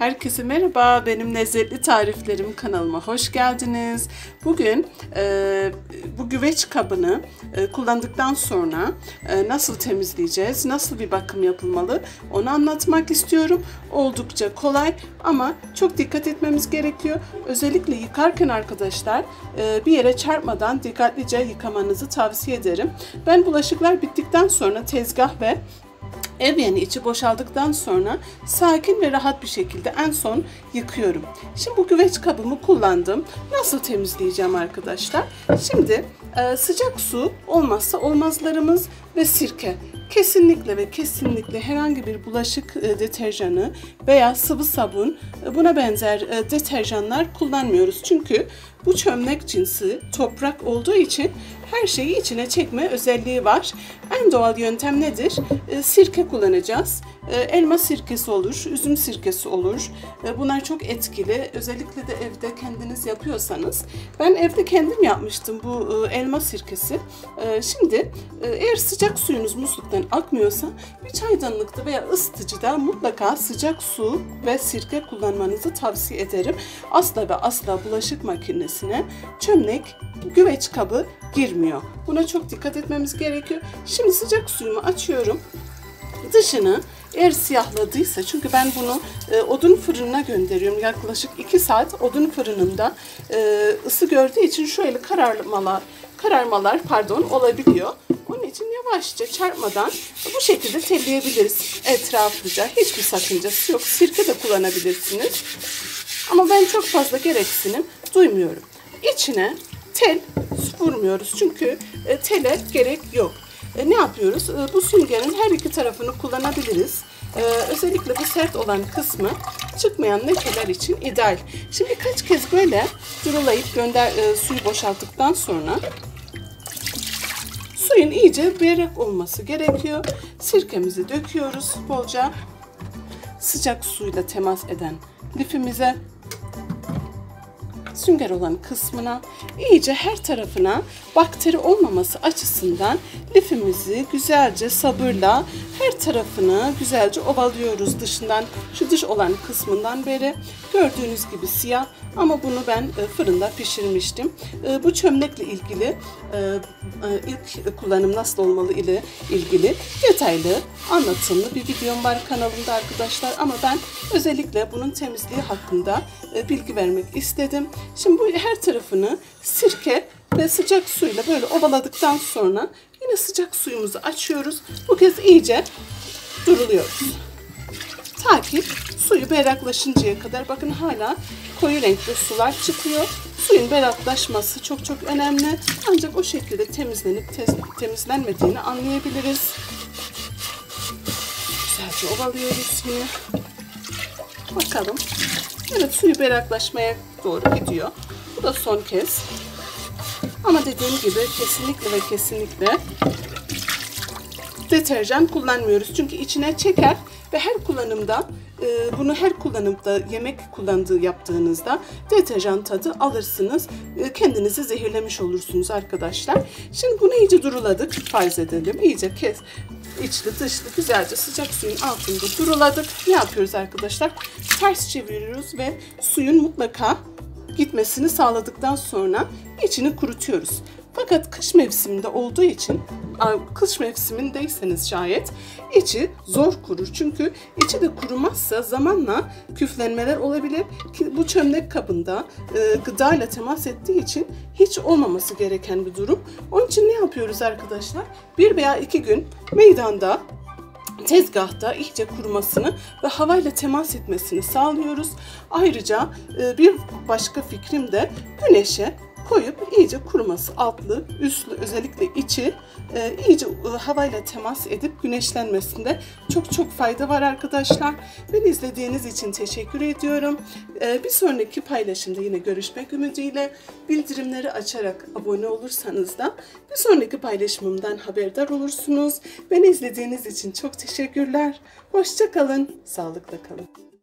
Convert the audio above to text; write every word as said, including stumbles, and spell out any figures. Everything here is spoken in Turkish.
Herkese merhaba, benim lezzetli tariflerim kanalıma hoş geldiniz. Bugün e, bu güveç kabını e, kullandıktan sonra e, nasıl temizleyeceğiz, nasıl bir bakım yapılmalı onu anlatmak istiyorum. Oldukça kolay ama çok dikkat etmemiz gerekiyor. Özellikle yıkarken arkadaşlar e, bir yere çarpmadan dikkatlice yıkamanızı tavsiye ederim. Ben bulaşıklar bittikten sonra tezgah ve ev yani içi boşaldıktan sonra sakin ve rahat bir şekilde en son yıkıyorum. Şimdi bu güveç kabımı kullandım. Nasıl temizleyeceğim arkadaşlar? Şimdi e, sıcak su olmazsa olmazlarımız ve sirke. Kesinlikle ve kesinlikle herhangi bir bulaşık e, deterjanı veya sıvı sabun e, buna benzer e, deterjanlar kullanmıyoruz. Çünkü bu çömlek cinsi toprak olduğu için her şeyi içine çekme özelliği var. En doğal yöntem nedir? E, sirke kullanacağız. E, elma sirkesi olur, üzüm sirkesi olur. E, bunlar çok etkili. Özellikle de evde kendiniz yapıyorsanız. Ben evde kendim yapmıştım bu e, elma sirkesi. E, şimdi e, eğer sıcak suyunuz musluktan akmıyorsa bir çaydanlıkta veya ısıtıcıda mutlaka sıcak su ve sirke kullanmanızı tavsiye ederim. Asla ve asla bulaşık makinesine çömlek, güveç kabı girmiyor. Buna çok dikkat etmemiz gerekiyor. Şimdi sıcak suyumu açıyorum. Dışını eğer siyahladıysa, çünkü ben bunu e, odun fırınına gönderiyorum. Yaklaşık iki saat odun fırınında e, ısı gördüğü için şöyle kararmalar, kararmalar pardon olabiliyor. Onun için yavaşça çarpmadan bu şekilde telleyebiliriz etraflıca. Hiçbir sakıncası yok. Sirke de kullanabilirsiniz. Ama ben çok fazla gereksinim duymuyorum. İçine tel vurmuyoruz çünkü e, tele gerek yok. E, ne yapıyoruz? E, bu süngerin her iki tarafını kullanabiliriz. E, özellikle bu sert olan kısmı çıkmayan lekeler için ideal. Şimdi birkaç kez böyle durulayıp gönder e, suyu boşalttıktan sonra suyun iyice berrak olması gerekiyor. Sirkemizi döküyoruz bolca. Sıcak suyla temas eden lifimize, sünger olan kısmına, iyice her tarafına bakteri olmaması açısından lifimizi güzelce sabırla her tarafını güzelce ovalıyoruz dışından, şu dış olan kısmından beri. Gördüğünüz gibi siyah ama bunu ben fırında pişirmiştim. Bu çömlekle ilgili ilk kullanım nasıl olmalı ile ilgili detaylı anlatımlı bir videom var kanalımda arkadaşlar, ama ben özellikle bunun temizliği hakkında bilgi vermek istedim. Şimdi bu her tarafını sirke ve sıcak suyla böyle ovaladıktan sonra yine sıcak suyumuzu açıyoruz. Bu kez iyice duruluyoruz. Ta ki suyu berraklaşıncaya kadar. Bakın hala koyu renkli sular çıkıyor. Suyun berraklaşması çok çok önemli. Ancak o şekilde temizlenip temizlenmediğini anlayabiliriz. Güzelce ovalıyoruz yine. Bakalım. Evet, suyu berraklaşmaya doğru gidiyor. Bu da son kez. Ama dediğim gibi kesinlikle ve kesinlikle deterjan kullanmıyoruz. Çünkü içine çeker ve her kullanımda e, bunu her kullanımda yemek kullandığı yaptığınızda deterjan tadı alırsınız. E, kendinizi zehirlemiş olursunuz arkadaşlar. Şimdi bunu iyice duruladık. Farz edelim. İyice kes. İçli dışlı güzelce sıcak suyun altında duruladık. Ne yapıyoruz arkadaşlar? Ters çeviriyoruz ve suyun mutlaka gitmesini sağladıktan sonra içini kurutuyoruz. Fakat kış mevsiminde olduğu için, kış mevsimindeyseniz şayet içi zor kurur. Çünkü içi de kurumazsa zamanla küflenmeler olabilir ki bu çömlek kabında e, gıda ile temas ettiği için hiç olmaması gereken bir durum. Onun için ne yapıyoruz arkadaşlar? Bir veya iki gün meydanda, tezgahta iyice kurumasını ve havayla temas etmesini sağlıyoruz. Ayrıca e, bir başka fikrim de güneşe koyup iyice kuruması, altlı, üstlü, özellikle içi e, iyice e, havayla temas edip güneşlenmesinde çok çok fayda var arkadaşlar. Beni izlediğiniz için teşekkür ediyorum. E, bir sonraki paylaşımda yine görüşmek ümidiyle. Bildirimleri açarak abone olursanız da bir sonraki paylaşımımdan haberdar olursunuz. Beni izlediğiniz için çok teşekkürler. Hoşça kalın, sağlıkla kalın.